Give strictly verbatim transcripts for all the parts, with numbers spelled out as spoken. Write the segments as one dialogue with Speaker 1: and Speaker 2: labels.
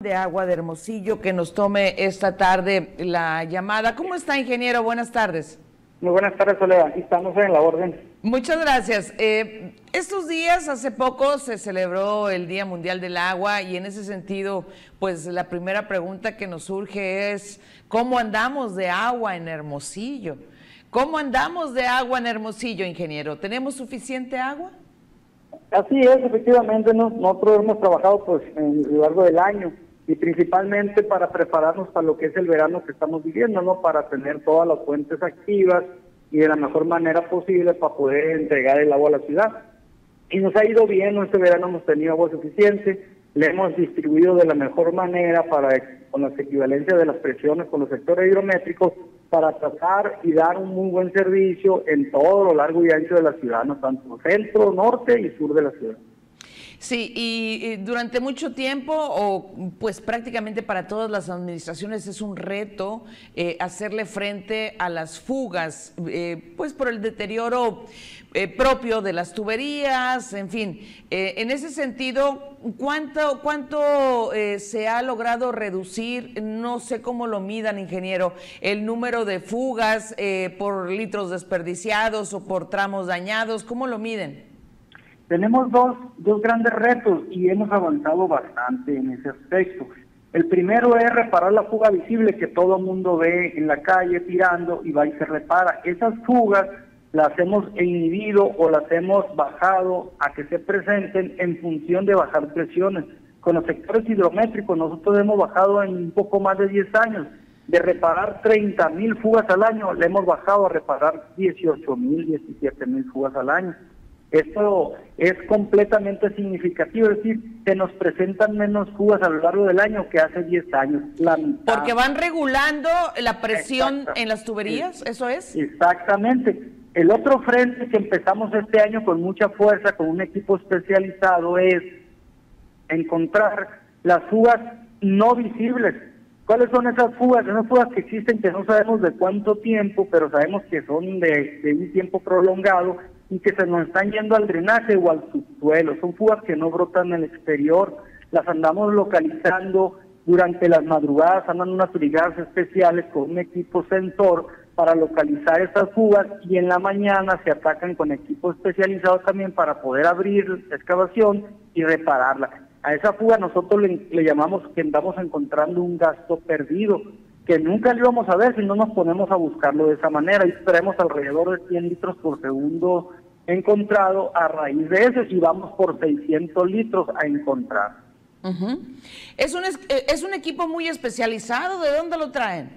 Speaker 1: de agua de Hermosillo que nos tome esta tarde la llamada. ¿Cómo está, ingeniero? Buenas tardes.
Speaker 2: Muy buenas tardes, Soledad. Aquí estamos en la orden.
Speaker 1: Muchas gracias. Eh, estos días, hace poco, se celebró el Día Mundial del Agua y en ese sentido, pues la primera pregunta que nos surge es ¿cómo andamos de agua en Hermosillo? ¿Cómo andamos de agua en Hermosillo, ingeniero? ¿Tenemos suficiente agua?
Speaker 2: Así es, efectivamente, ¿no? Nosotros hemos trabajado pues en, a lo largo del año y principalmente para prepararnos para lo que es el verano que estamos viviendo, ¿no? Para tener todas las fuentes activas y de la mejor manera posible para poder entregar el agua a la ciudad. Y nos ha ido bien, ¿no? Este verano hemos tenido agua suficiente, le hemos distribuido de la mejor manera para con las equivalencias de las presiones con los sectores hidrométricos para tratar y dar un muy buen servicio en todo lo largo y ancho de la ciudad, ¿no? Tanto centro, norte y sur de la ciudad.
Speaker 1: Sí, y, y durante mucho tiempo, o pues prácticamente para todas las administraciones es un reto eh, hacerle frente a las fugas, eh, pues por el deterioro eh, propio de las tuberías, en fin. Eh, en ese sentido, ¿cuánto, cuánto eh, se ha logrado reducir? No sé cómo lo midan, ingeniero, el número de fugas eh, por litros desperdiciados o por tramos dañados, ¿cómo lo miden?
Speaker 2: Tenemos dos, dos grandes retos y hemos avanzado bastante en ese aspecto. El primero es reparar la fuga visible que todo el mundo ve en la calle tirando y va y se repara. Esas fugas las hemos inhibido o las hemos bajado a que se presenten en función de bajar presiones. Con los sectores hidrométricos nosotros hemos bajado en un poco más de diez años. De reparar treinta mil fugas al año, le hemos bajado a reparar dieciocho mil, diecisiete mil fugas al año. Esto es completamente significativo, es decir, se nos presentan menos fugas a lo largo del año que hace diez años. La mitad.
Speaker 1: Porque van regulando la presión Exacto. en las tuberías, ¿eso es?
Speaker 2: Exactamente. El otro frente que empezamos este año con mucha fuerza, con un equipo especializado, es encontrar las fugas no visibles. ¿Cuáles son esas fugas? Esas fugas que existen que no sabemos de cuánto tiempo, pero sabemos que son de, de un tiempo prolongado y que se nos están yendo al drenaje o al subsuelo. Son fugas que no brotan en el exterior, las andamos localizando durante las madrugadas, andan unas brigadas especiales con un equipo sensor para localizar esas fugas y en la mañana se atacan con equipo especializado también para poder abrir la excavación y repararla. A esa fuga nosotros le, le llamamos que andamos encontrando un gasto perdido, que nunca lo íbamos a ver si no nos ponemos a buscarlo de esa manera. Y traemos alrededor de cien litros por segundo encontrado a raíz de eso y vamos por seiscientos litros a encontrar.
Speaker 1: Uh-huh. Es un es un equipo muy especializado. ¿De dónde lo traen?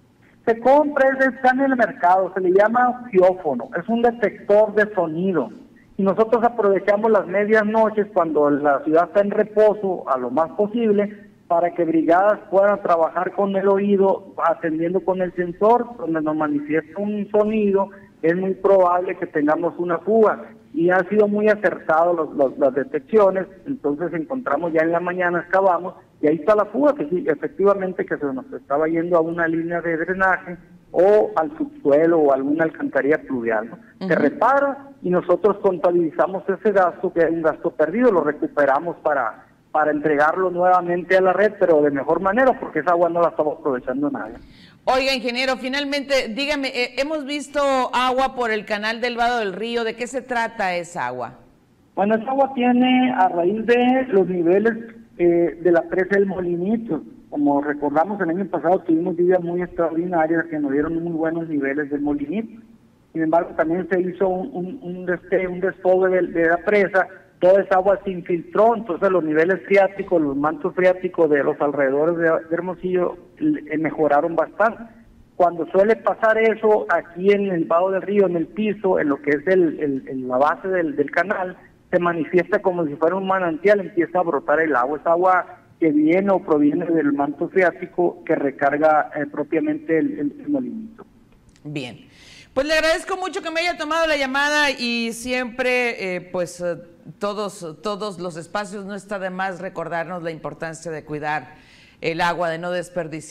Speaker 2: Se compra, está en el mercado, se le llama geófono, es un detector de sonido. Y nosotros aprovechamos las medias noches cuando la ciudad está en reposo a lo más posible para que brigadas puedan trabajar con el oído, atendiendo con el sensor, donde nos manifiesta un sonido, es muy probable que tengamos una fuga. Y han sido muy acertados los, los, las detecciones, entonces encontramos ya en la mañana, excavamos, y ahí está la fuga, que sí, efectivamente que se nos estaba yendo a una línea de drenaje o al subsuelo o alguna alcantarilla pluvial, ¿no? Uh-huh. Se repara y nosotros contabilizamos ese gasto, que es un gasto perdido, lo recuperamos para... para entregarlo nuevamente a la red, pero de mejor manera, porque esa agua no la estamos aprovechando nada.
Speaker 1: Oiga, ingeniero, finalmente, dígame, eh, hemos visto agua por el canal del Vado del Río, ¿de qué se trata esa agua?
Speaker 2: Bueno, esa agua tiene a raíz de los niveles eh, de la presa del Molinito. Como recordamos, el año pasado tuvimos lluvias muy extraordinarias que nos dieron muy buenos niveles del Molinito. Sin embargo, también se hizo un, un, un, deste, un desfogue de, de la presa. Toda esa agua se infiltró, entonces los niveles freáticos, los mantos freáticos de los alrededores de, de Hermosillo eh, mejoraron bastante. Cuando suele pasar eso aquí en el Vado del Río, en el piso, en lo que es el, el, el, la base del, del canal, se manifiesta como si fuera un manantial, empieza a brotar el agua. Esa agua que viene o proviene del manto freático que recarga eh, propiamente el, el, el molinito.
Speaker 1: Bien, pues le agradezco mucho que me haya tomado la llamada y siempre, eh, pues... Todos, todos los espacios, no está de más recordarnos la importancia de cuidar el agua, de no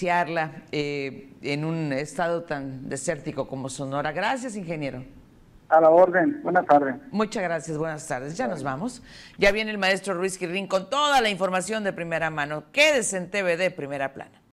Speaker 1: desperdiciarla eh, en un estado tan desértico como Sonora. Gracias, ingeniero.
Speaker 2: A la orden. Buenas tardes.
Speaker 1: Muchas gracias, buenas tardes. Ya nos vamos. Ya viene el maestro Ruiz Quirrín con toda la información de primera mano. Quédese en T V D Primera Plana.